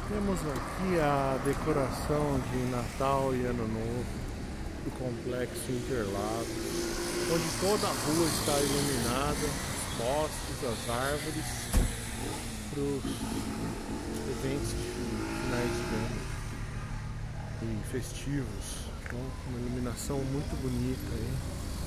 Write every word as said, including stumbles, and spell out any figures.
Temos aqui a decoração de Natal e Ano Novo do Complexo Interlagos, onde toda a rua está iluminada, os postes, as árvores, para os eventos de finais de ano e festivos. Então, uma iluminação muito bonita aí.